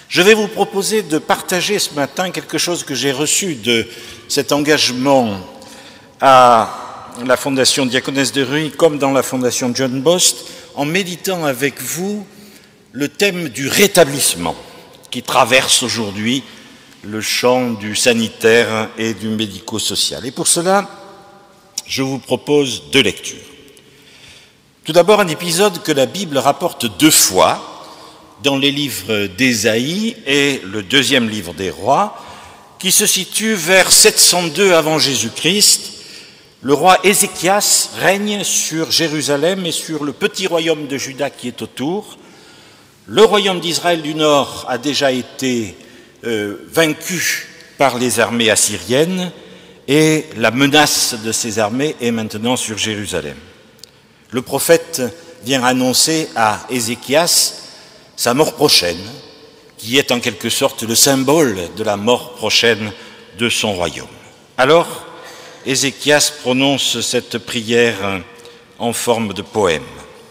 Je vais vous proposer de partager ce matin quelque chose que j'ai reçu de cet engagement à la Fondation Diaconesse de Reuilly comme dans la Fondation John Bost, en méditant avec vous le thème du rétablissement qui traverse aujourd'hui le champ du sanitaire et du médico-social. Et pour cela, je vous propose deux lectures. Tout d'abord, un épisode que la Bible rapporte deux fois dans les livres d'Ésaïe et le deuxième livre des Rois, qui se situe vers 702 avant Jésus-Christ. Le roi Ézéchias règne sur Jérusalem et sur le petit royaume de Juda qui est autour. Le royaume d'Israël du Nord a déjà été vaincu par les armées assyriennes et la menace de ces armées est maintenant sur Jérusalem. Le prophète vient annoncer à Ézéchias sa mort prochaine, qui est en quelque sorte le symbole de la mort prochaine de son royaume. Alors, Ézéchias prononce cette prière en forme de poème.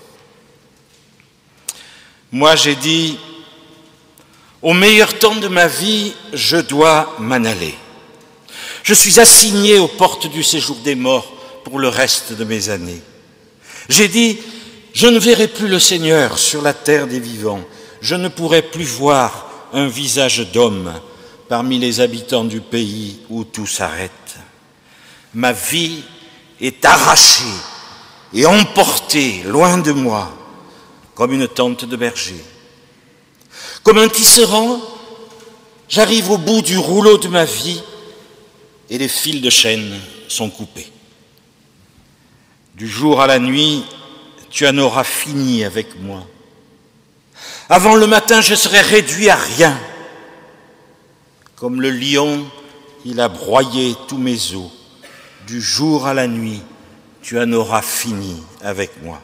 Moi, j'ai dit, au meilleur temps de ma vie, je dois m'en aller. Je suis assigné aux portes du séjour des morts pour le reste de mes années. J'ai dit, je ne verrai plus le Seigneur sur la terre des vivants. Je ne pourrai plus voir un visage d'homme parmi les habitants du pays où tout s'arrête. Ma vie est arrachée et emportée loin de moi, comme une tente de berger. Comme un tisserand, j'arrive au bout du rouleau de ma vie et les fils de chêne sont coupés. Du jour à la nuit, tu en auras fini avec moi. Avant le matin, je serai réduit à rien. Comme le lion, il a broyé tous mes os. Du jour à la nuit, tu en auras fini avec moi.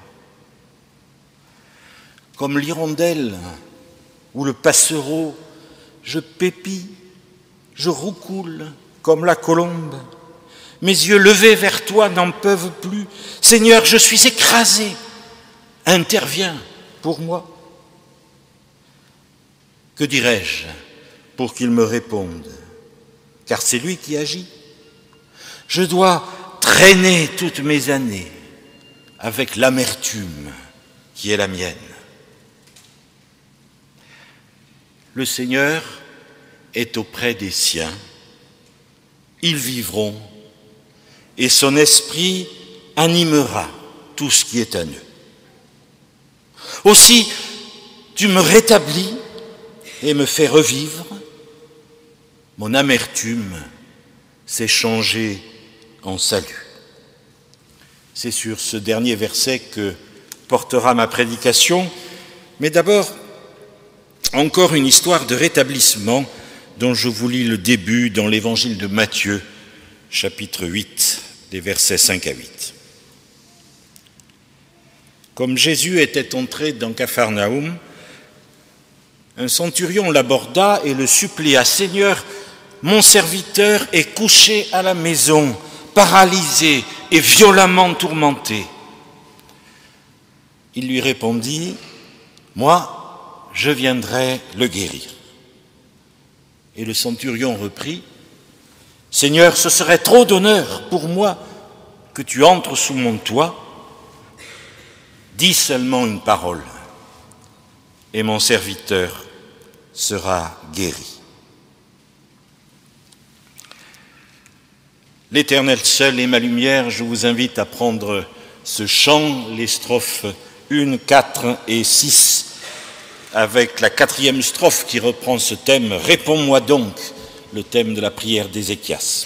Comme l'hirondelle ou le passereau, je pépis, je roucoule comme la colombe. Mes yeux levés vers toi n'en peuvent plus. Seigneur, je suis écrasé. Interviens pour moi. Que dirais-je pour qu'il me réponde? Car c'est lui qui agit. Je dois traîner toutes mes années avec l'amertume qui est la mienne. Le Seigneur est auprès des siens. Ils vivront et son esprit animera tout ce qui est à eux. Aussi, tu me rétablis et me fais revivre. Mon amertume s'est changée en salut. C'est sur ce dernier verset que portera ma prédication, mais d'abord, encore une histoire de rétablissement dont je vous lis le début dans l'évangile de Matthieu, chapitre 8, les versets 5 à 8. Comme Jésus était entré dans Capharnaüm, un centurion l'aborda et le supplia. « Seigneur, mon serviteur est couché à la maison, paralysé et violemment tourmenté. » Il lui répondit, « Moi, je viendrai le guérir. » Et le centurion reprit, « Seigneur, ce serait trop d'honneur pour moi que tu entres sous mon toit. Dis seulement une parole, et mon serviteur sera guéri. » L'Éternel seul est ma lumière, je vous invite à prendre ce chant, les strophes 1, 4 et 6, avec la 4e strophe qui reprend ce thème « Réponds-moi donc », le thème de la prière d'Ézéchias.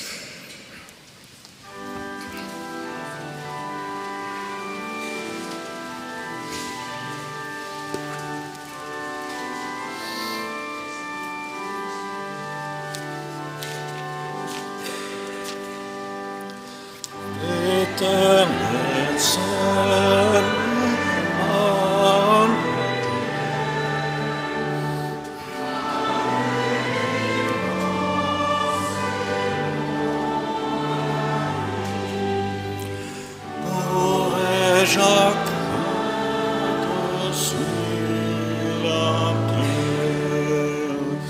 L'Éternel seul, pourrais-je craindre sur la terre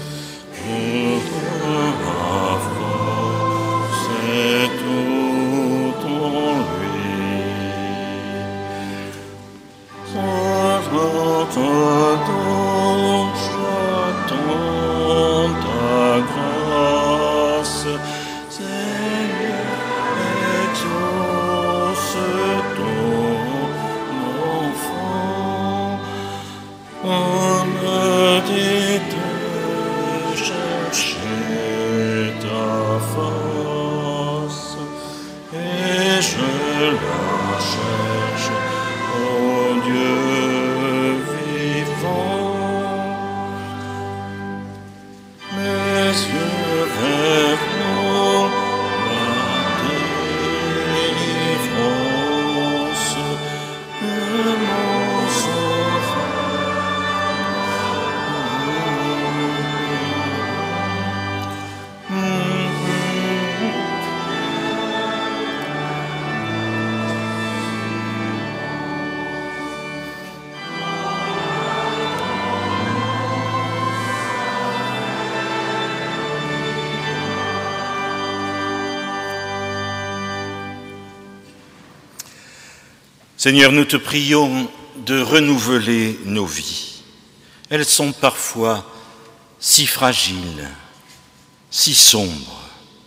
Seigneur, nous te prions de renouveler nos vies. Elles sont parfois si fragiles, si sombres.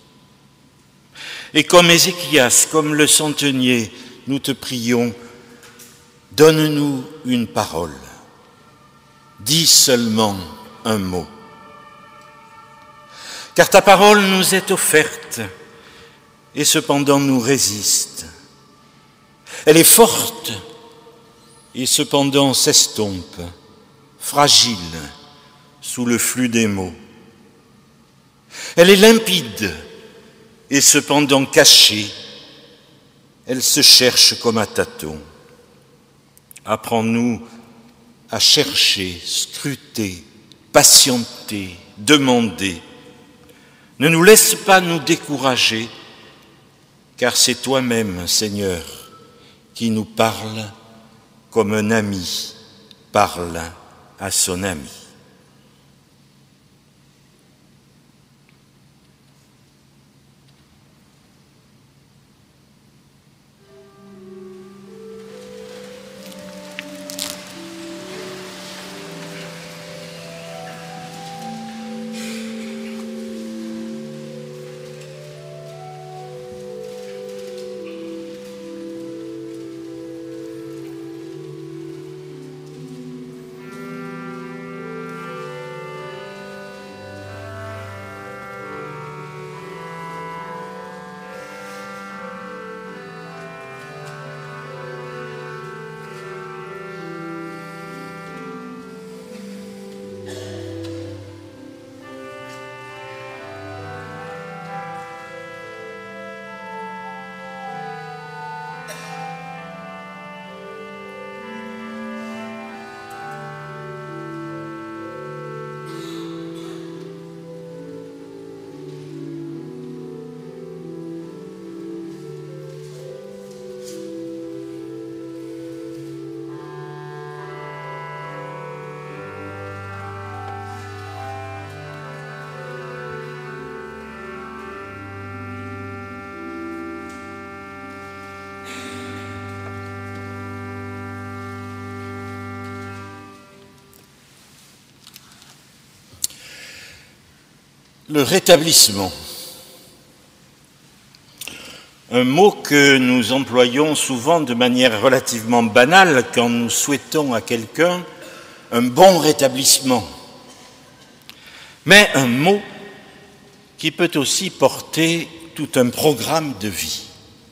Et comme Ézéchias, comme le centenier, nous te prions, donne-nous une parole. Dis seulement un mot. Car ta parole nous est offerte et cependant nous résiste. Elle est forte et cependant s'estompe, fragile sous le flux des mots. Elle est limpide et cependant cachée. Elle se cherche comme un tâton. Apprends-nous à chercher, scruter, patienter, demander. Ne nous laisse pas nous décourager, car c'est toi-même, Seigneur, qui nous parle comme un ami parle à son ami. Le rétablissement, un mot que nous employons souvent de manière relativement banale quand nous souhaitons à quelqu'un un bon rétablissement, mais un mot qui peut aussi porter tout un programme de vie.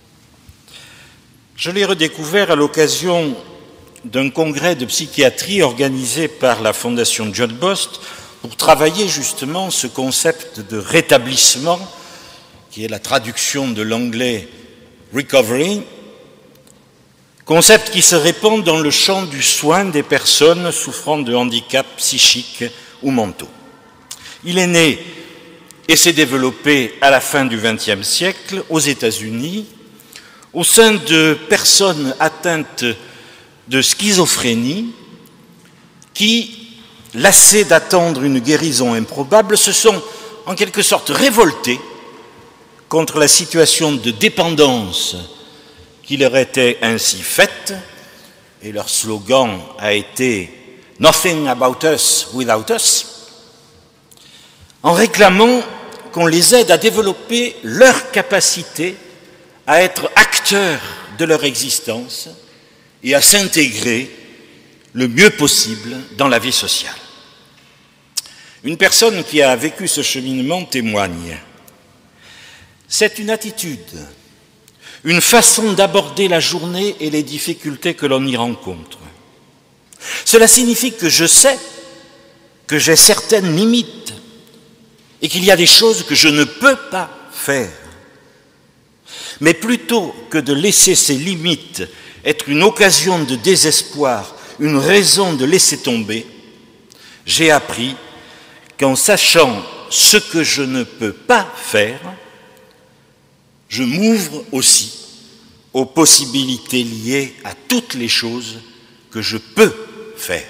Je l'ai redécouvert à l'occasion d'un congrès de psychiatrie organisé par la Fondation John Bost pour travailler justement ce concept de rétablissement, qui est la traduction de l'anglais « recovery », concept qui se répand dans le champ du soin des personnes souffrant de handicaps psychiques ou mentaux. Il est né et s'est développé à la fin du XXe siècle aux États-Unis, au sein de personnes atteintes de schizophrénie qui, lassés d'attendre une guérison improbable, se sont en quelque sorte révoltés contre la situation de dépendance qui leur était ainsi faite, et leur slogan a été « Nothing about us without us », en réclamant qu'on les aide à développer leur capacité à être acteurs de leur existence et à s'intégrer le mieux possible dans la vie sociale. Une personne qui a vécu ce cheminement témoigne. C'est une attitude, une façon d'aborder la journée et les difficultés que l'on y rencontre. Cela signifie que je sais que j'ai certaines limites et qu'il y a des choses que je ne peux pas faire. Mais plutôt que de laisser ces limites être une occasion de désespoir, une raison de laisser tomber, j'ai appris qu'en sachant ce que je ne peux pas faire, je m'ouvre aussi aux possibilités liées à toutes les choses que je peux faire.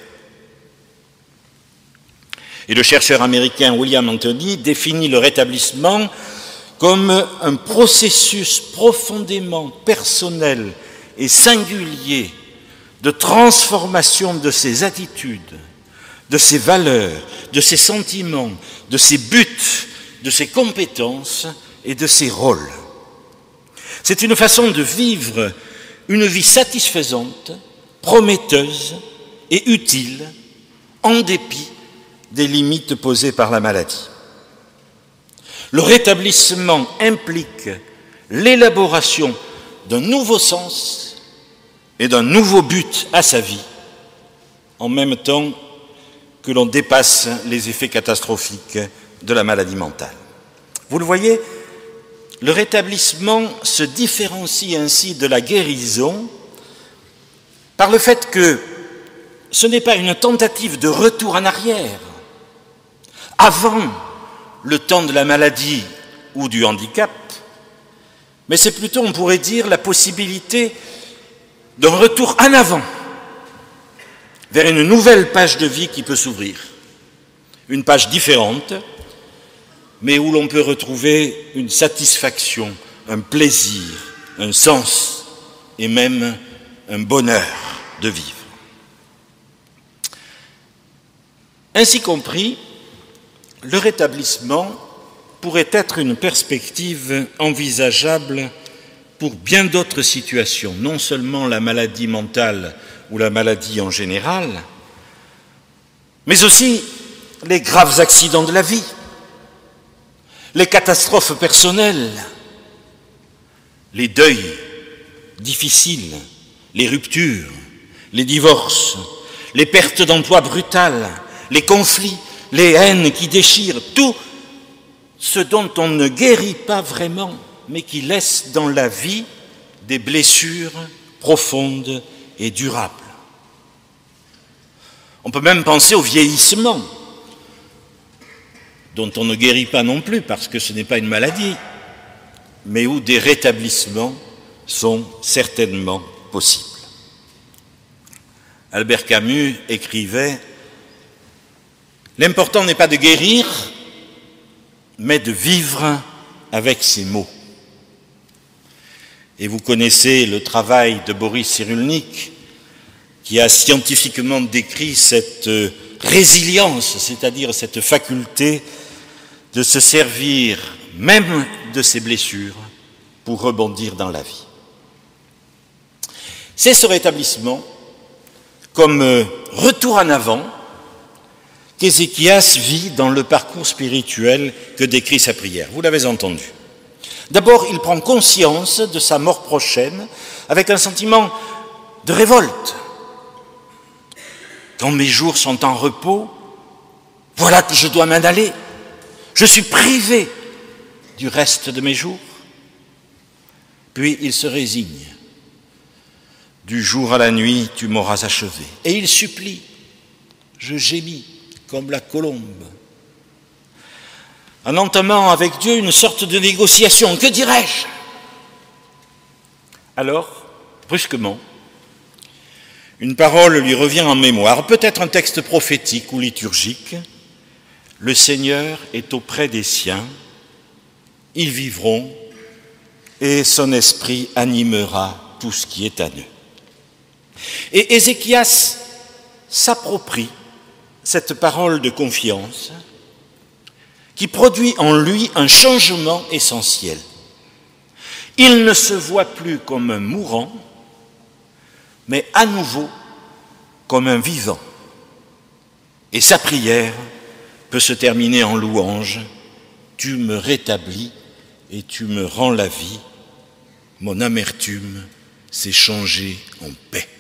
Et le chercheur américain William Anthony définit le rétablissement comme un processus profondément personnel et singulier de transformation de ses attitudes, de ses valeurs, de ses sentiments, de ses buts, de ses compétences et de ses rôles. C'est une façon de vivre une vie satisfaisante, prometteuse et utile, en dépit des limites posées par la maladie. Le rétablissement implique l'élaboration d'un nouveau sens et d'un nouveau but à sa vie, en même temps que l'on dépasse les effets catastrophiques de la maladie mentale. Vous le voyez, le rétablissement se différencie ainsi de la guérison par le fait que ce n'est pas une tentative de retour en arrière, avant le temps de la maladie ou du handicap, mais c'est plutôt, on pourrait dire, la possibilité d'un retour en avant, vers une nouvelle page de vie qui peut s'ouvrir. Une page différente, mais où l'on peut retrouver une satisfaction, un plaisir, un sens et même un bonheur de vivre. Ainsi compris, le rétablissement pourrait être une perspective envisageable pour bien d'autres situations, non seulement la maladie mentale ou la maladie en général, mais aussi les graves accidents de la vie, les catastrophes personnelles, les deuils difficiles, les ruptures, les divorces, les pertes d'emploi brutales, les conflits, les haines qui déchirent, tout ce dont on ne guérit pas vraiment, mais qui laisse dans la vie des blessures profondes et durables. On peut même penser au vieillissement, dont on ne guérit pas non plus parce que ce n'est pas une maladie, mais où des rétablissements sont certainement possibles. Albert Camus écrivait « L'important n'est pas de guérir, mais de vivre avec ses mots ». Et vous connaissez le travail de Boris Cyrulnik, qui a scientifiquement décrit cette résilience, c'est-à-dire cette faculté de se servir même de ses blessures pour rebondir dans la vie. C'est ce rétablissement, comme retour en avant, qu'Ézéchias vit dans le parcours spirituel que décrit sa prière. Vous l'avez entendu. D'abord, il prend conscience de sa mort prochaine avec un sentiment de révolte. Quand mes jours sont en repos, voilà que je dois m'en aller. Je suis privé du reste de mes jours. Puis il se résigne. Du jour à la nuit, tu m'auras achevé. Et il supplie. Je gémis comme la colombe. En entamant avec Dieu une sorte de négociation. Que dirais-je? Alors, brusquement, une parole lui revient en mémoire, peut-être un texte prophétique ou liturgique. Le Seigneur est auprès des siens, ils vivront et son esprit animera tout ce qui est à eux. Et Ézéchias s'approprie cette parole de confiance qui produit en lui un changement essentiel. Il ne se voit plus comme un mourant, mais à nouveau comme un vivant. Et sa prière peut se terminer en louange. Tu me rétablis et tu me rends la vie. Mon amertume s'est changée en paix.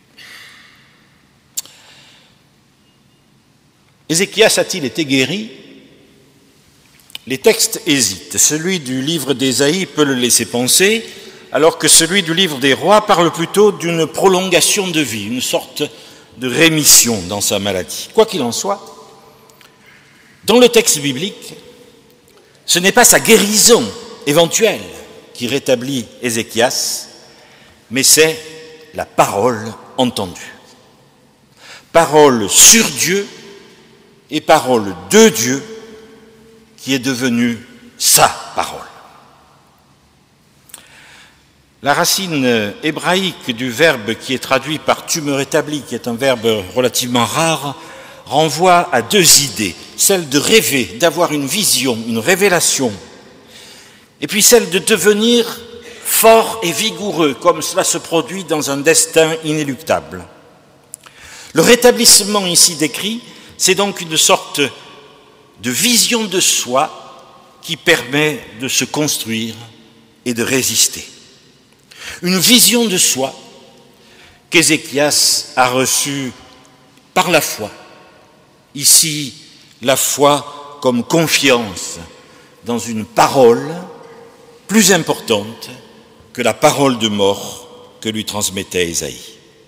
Ézéchias a-t-il été guéri? Les textes hésitent. Celui du livre d'Ésaïe peut le laisser penser, alors que celui du livre des rois parle plutôt d'une prolongation de vie, une sorte de rémission dans sa maladie. Quoi qu'il en soit, dans le texte biblique, ce n'est pas sa guérison éventuelle qui rétablit Ézéchias, mais c'est la parole entendue. Parole sur Dieu et parole de Dieu qui est devenue sa parole. La racine hébraïque du verbe qui est traduit par « tu me rétablis », qui est un verbe relativement rare, renvoie à deux idées, celle de rêver, d'avoir une vision, une révélation, et puis celle de devenir fort et vigoureux, comme cela se produit dans un destin inéluctable. Le rétablissement ici décrit, c'est donc une sorte de vision de soi qui permet de se construire et de résister. Une vision de soi qu'Ézéchias a reçue par la foi. Ici, la foi comme confiance dans une parole plus importante que la parole de mort que lui transmettait Ésaïe.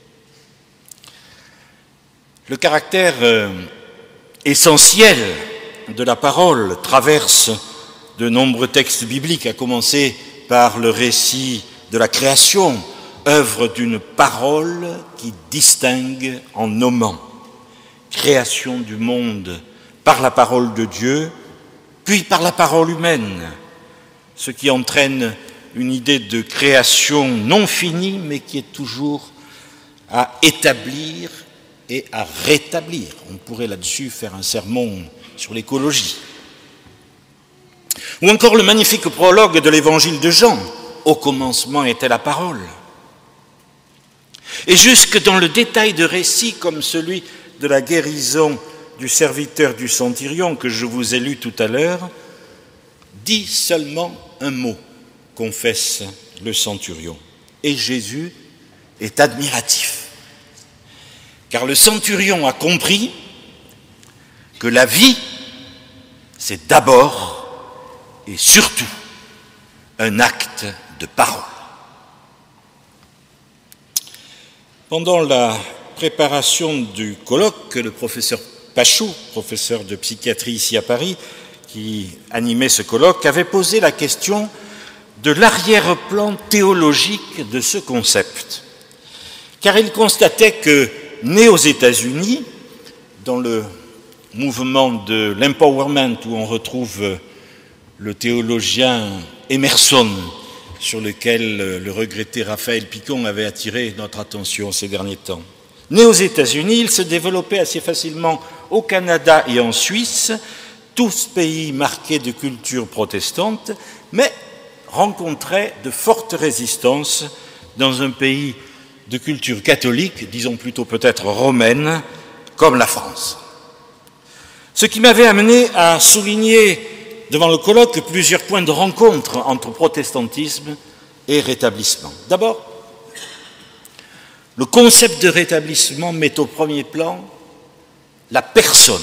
Le caractère essentiel de la parole traverse de nombreux textes bibliques, à commencer par le récit de la création, œuvre d'une parole qui distingue en nommant. Création du monde par la parole de Dieu, puis par la parole humaine, ce qui entraîne une idée de création non finie, mais qui est toujours à établir et à rétablir. On pourrait là-dessus faire un sermon sur l'écologie. Ou encore le magnifique prologue de l'évangile de Jean, « Au commencement était la parole ». Et jusque dans le détail de récits comme celui de la guérison du serviteur du centurion que je vous ai lu tout à l'heure, dit seulement un mot, confesse le centurion. Et Jésus est admiratif. Car le centurion a compris que la vie, c'est d'abord et surtout un acte de parole. Pendant la préparation du colloque que le professeur Pachou, professeur de psychiatrie ici à Paris, qui animait ce colloque, avait posé la question de l'arrière-plan théologique de ce concept. Car il constatait que, né aux États-Unis, dans le mouvement de l'empowerment où on retrouve le théologien Emerson, sur lequel le regretté Raphaël Picon avait attiré notre attention ces derniers temps. Né aux États-Unis, il se développait assez facilement au Canada et en Suisse, tous pays marqués de culture protestante, mais rencontrait de fortes résistances dans un pays de culture catholique, disons plutôt peut-être romaine, comme la France. Ce qui m'avait amené à souligner devant le colloque plusieurs points de rencontre entre protestantisme et rétablissement. D'abord, le concept de rétablissement met au premier plan la personne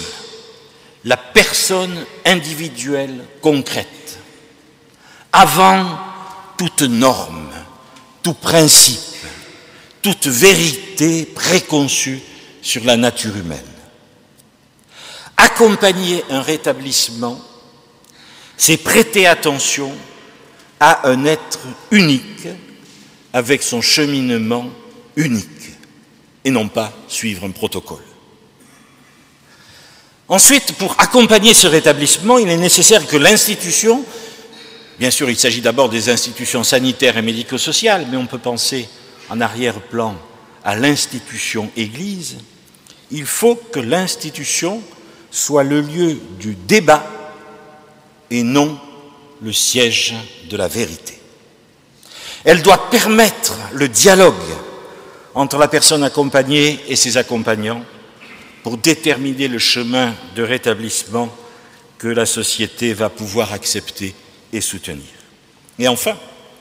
individuelle concrète, avant toute norme, tout principe, toute vérité préconçue sur la nature humaine. Accompagner un rétablissement, c'est prêter attention à un être unique avec son cheminement unique et non pas suivre un protocole. Ensuite, pour accompagner ce rétablissement, il est nécessaire que l'institution, bien sûr il s'agit d'abord des institutions sanitaires et médico-sociales, mais on peut penser en arrière-plan à l'institution Église, il faut que l'institution soit le lieu du débat et non le siège de la vérité. Elle doit permettre le dialogue entre la personne accompagnée et ses accompagnants pour déterminer le chemin de rétablissement que la société va pouvoir accepter et soutenir. Et enfin,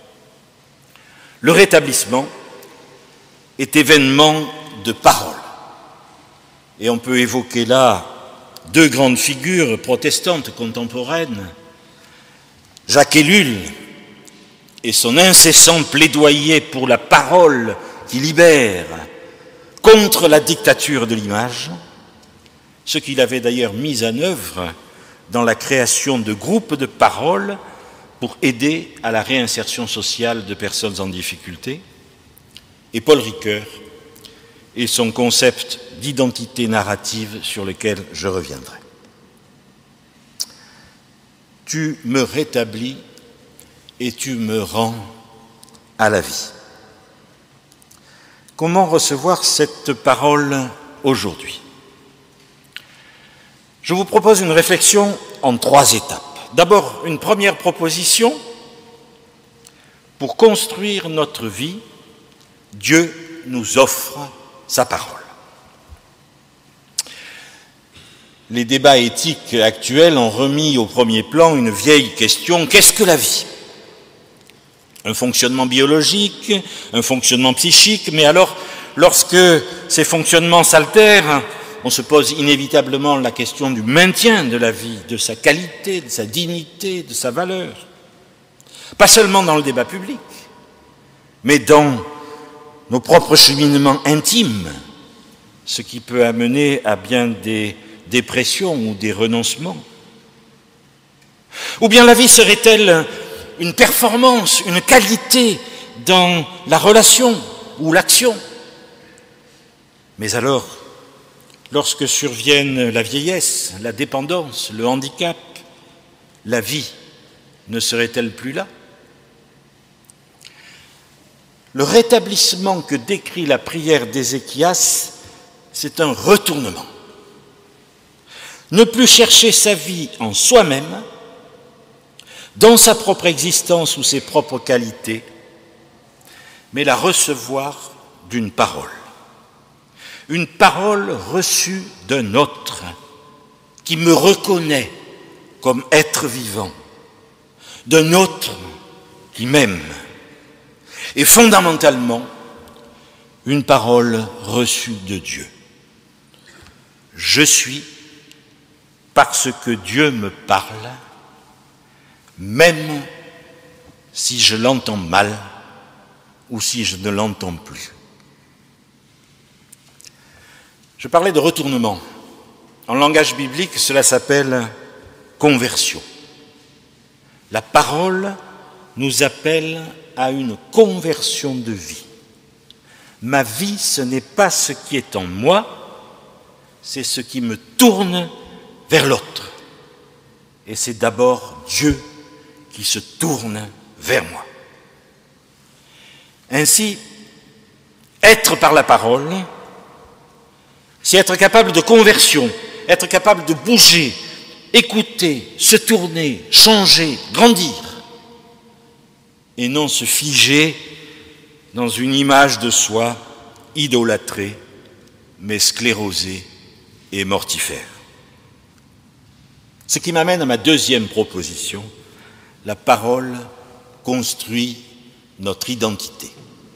le rétablissement est événement de parole. Et on peut évoquer là deux grandes figures protestantes contemporaines, Jacques Ellul et son incessant plaidoyer pour la parole qui libère contre la dictature de l'image, ce qu'il avait d'ailleurs mis en œuvre dans la création de groupes de parole pour aider à la réinsertion sociale de personnes en difficulté, et Paul Ricoeur et son concept d'identité narrative sur lequel je reviendrai. Tu me rétablis et tu me rends à la vie. Comment recevoir cette parole aujourd'hui? Je vous propose une réflexion en 3 étapes. D'abord, une première proposition. Pour construire notre vie, Dieu nous offre sa parole. Les débats éthiques actuels ont remis au premier plan une vieille question: qu'est-ce que la vie? Un fonctionnement biologique, un fonctionnement psychique, mais alors, lorsque ces fonctionnements s'altèrent, on se pose inévitablement la question du maintien de la vie, de sa qualité, de sa dignité, de sa valeur. Pas seulement dans le débat public, mais dans nos propres cheminements intimes, ce qui peut amener à bien des dépressions ou des renoncements. Ou bien la vie serait-elle une performance, une qualité dans la relation ou l'action? Mais alors, lorsque surviennent la vieillesse, la dépendance, le handicap, la vie ne serait-elle plus là? Le rétablissement que décrit la prière d'Ézéchias, c'est un retournement. Ne plus chercher sa vie en soi-même, dans sa propre existence ou ses propres qualités, mais la recevoir d'une parole. Une parole reçue d'un autre qui me reconnaît comme être vivant, d'un autre qui m'aime, et fondamentalement, une parole reçue de Dieu. Je suis parce que Dieu me parle, même si je l'entends mal ou si je ne l'entends plus. Je parlais de retournement. En langage biblique, cela s'appelle conversion. La parole nous appelle à une conversion de vie. Ma vie, ce n'est pas ce qui est en moi, c'est ce qui me tourne vers l'autre. Et c'est d'abord Dieu qui se tourne vers moi. Ainsi, être par la parole, c'est être capable de conversion, être capable de bouger, écouter, se tourner, changer, grandir, et non se figer dans une image de soi idolâtrée, mais sclérosée et mortifère. Ce qui m'amène à ma deuxième proposition: la parole construit notre identité.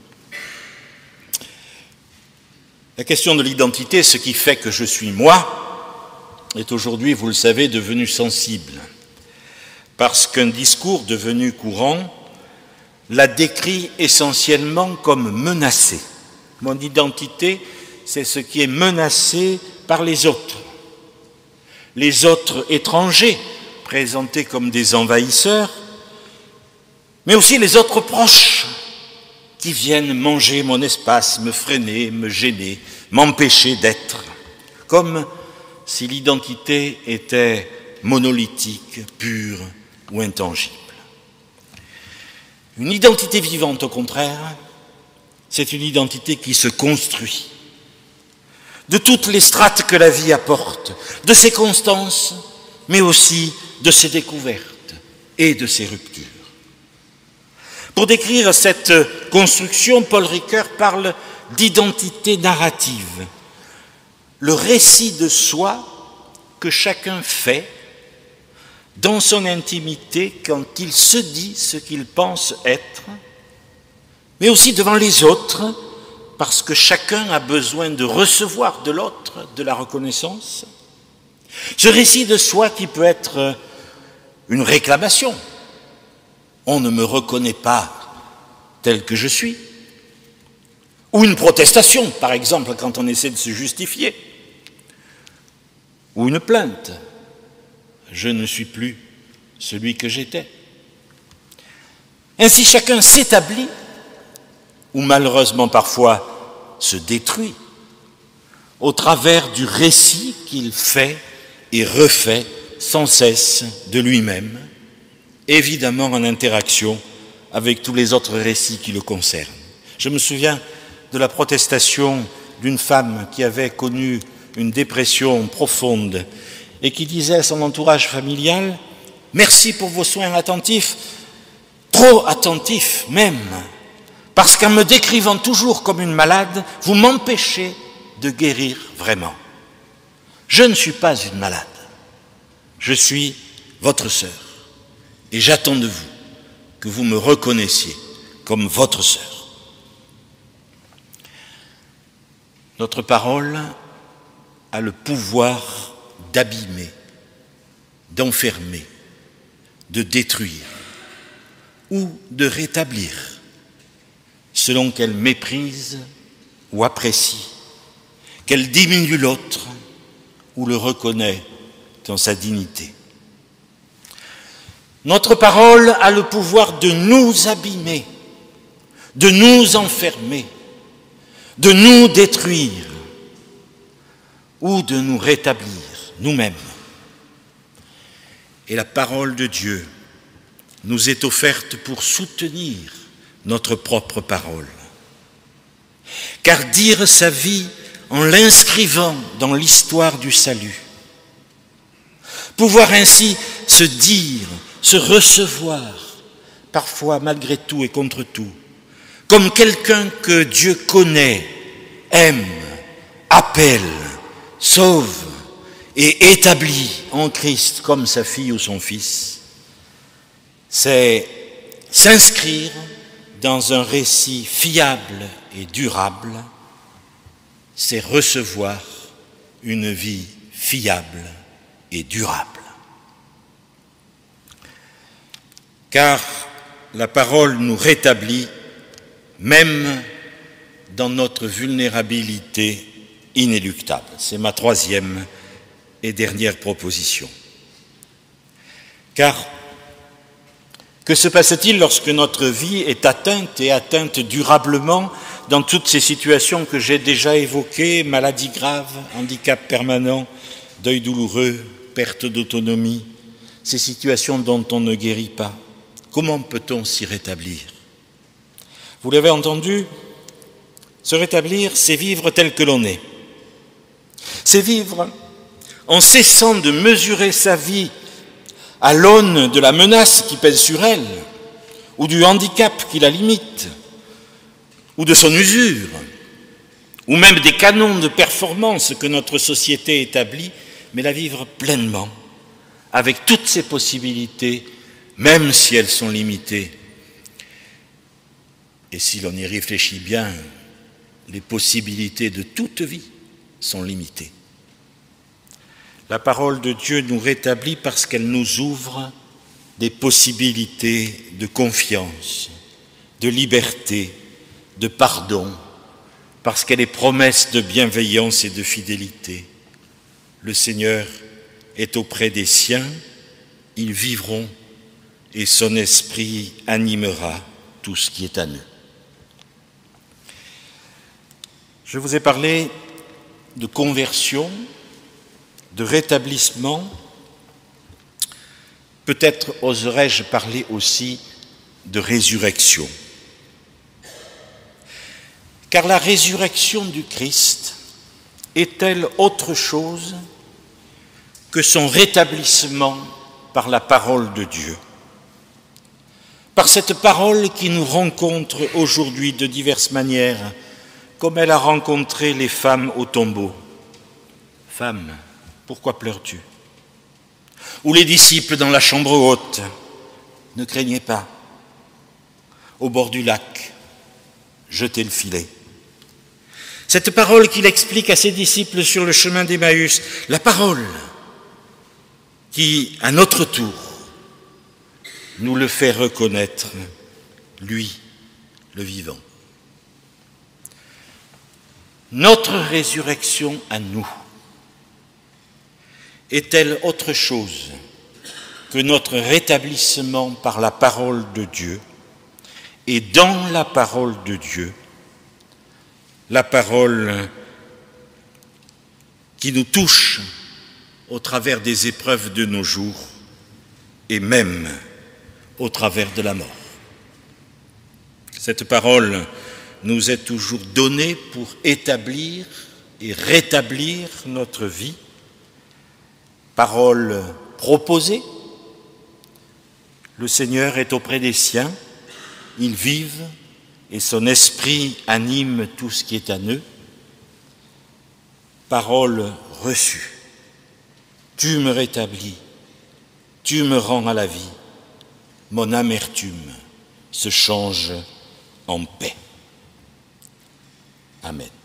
La question de l'identité, ce qui fait que je suis moi, est aujourd'hui, vous le savez, devenue sensible, parce qu'un discours devenu courant la décrit essentiellement comme menacée. Mon identité, c'est ce qui est menacé par les autres étrangers, présentés comme des envahisseurs, mais aussi les autres proches, qui viennent manger mon espace, me freiner, me gêner, m'empêcher d'être, comme si l'identité était monolithique, pure ou intangible. Une identité vivante, au contraire, c'est une identité qui se construit de toutes les strates que la vie apporte, de ses constances, mais aussi de ses découvertes et de ses ruptures. Pour décrire cette construction, Paul Ricoeur parle d'identité narrative, le récit de soi que chacun fait dans son intimité quand il se dit ce qu'il pense être, mais aussi devant les autres, parce que chacun a besoin de recevoir de l'autre de la reconnaissance. Ce récit de soi qui peut être une réclamation. On ne me reconnaît pas tel que je suis. Ou une protestation, par exemple, quand on essaie de se justifier. Ou une plainte. Je ne suis plus celui que j'étais. Ainsi, chacun s'établit, ou malheureusement parfois se détruit, au travers du récit qu'il fait et refait sans cesse de lui-même, évidemment en interaction avec tous les autres récits qui le concernent. Je me souviens de la protestation d'une femme qui avait connu une dépression profonde et qui disait à son entourage familial « Merci pour vos soins attentifs, trop attentifs même, parce qu'en me décrivant toujours comme une malade, vous m'empêchez de guérir vraiment. Je ne suis pas une malade, je suis votre sœur et j'attends de vous que vous me reconnaissiez comme votre sœur. » Notre parole a le pouvoir d'abîmer, d'enfermer, de détruire ou de rétablir, selon qu'elle méprise ou apprécie, qu'elle diminue l'autre ou le reconnaît dans sa dignité. Notre parole a le pouvoir de nous abîmer, de nous enfermer, de nous détruire ou de nous rétablir nous-mêmes. Et la parole de Dieu nous est offerte pour soutenir notre propre parole. Car dire sa vie en l'inscrivant dans l'histoire du salut, pouvoir ainsi se dire, se recevoir, parfois malgré tout et contre tout, comme quelqu'un que Dieu connaît, aime, appelle, sauve et établit en Christ comme sa fille ou son fils, c'est s'inscrire dans un récit fiable et durable, c'est recevoir une vie fiable et durable. Car la parole nous rétablit même dans notre vulnérabilité inéluctable. C'est ma troisième et dernière proposition. Car que se passe-t-il lorsque notre vie est atteinte et atteinte durablement dans toutes ces situations que j'ai déjà évoquées, maladie grave, handicap permanent, deuil douloureux, perte d'autonomie, ces situations dont on ne guérit pas? Comment peut-on s'y rétablir? Vous l'avez entendu, se rétablir, c'est vivre tel que l'on est. C'est vivre en cessant de mesurer sa vie à l'aune de la menace qui pèse sur elle, ou du handicap qui la limite, ou de son usure, ou même des canons de performance que notre société établit, mais la vivre pleinement, avec toutes ses possibilités, même si elles sont limitées. Et si l'on y réfléchit bien, les possibilités de toute vie sont limitées. La parole de Dieu nous rétablit parce qu'elle nous ouvre des possibilités de confiance, de liberté, de pardon, parce qu'elle est promesse de bienveillance et de fidélité. Le Seigneur est auprès des siens, ils vivront et son esprit animera tout ce qui est à nous. Je vous ai parlé de conversion, de rétablissement. Peut-être oserais-je parler aussi de résurrection. Car la résurrection du Christ est-elle autre chose que son rétablissement par la parole de Dieu? Par cette parole qui nous rencontre aujourd'hui de diverses manières, comme elle a rencontré les femmes au tombeau. « Femme, pourquoi pleures-tu » Ou les disciples dans la chambre haute. « Ne craignez pas. Au bord du lac, jetez le filet. » Cette parole qu'il explique à ses disciples sur le chemin d'Emmaüs, la parole qui, à notre tour, nous le fait reconnaître, lui, le vivant. Notre résurrection à nous est-elle autre chose que notre rétablissement par la parole de Dieu et dans la parole de Dieu, la parole qui nous touche au travers des épreuves de nos jours et même au travers de la mort. Cette parole nous est toujours donnée pour établir et rétablir notre vie. Parole proposée. Le Seigneur est auprès des siens, ils vivent et son esprit anime tout ce qui est en eux. Parole reçue. Tu me rétablis, tu me rends à la vie, mon amertume se change en paix. Amen.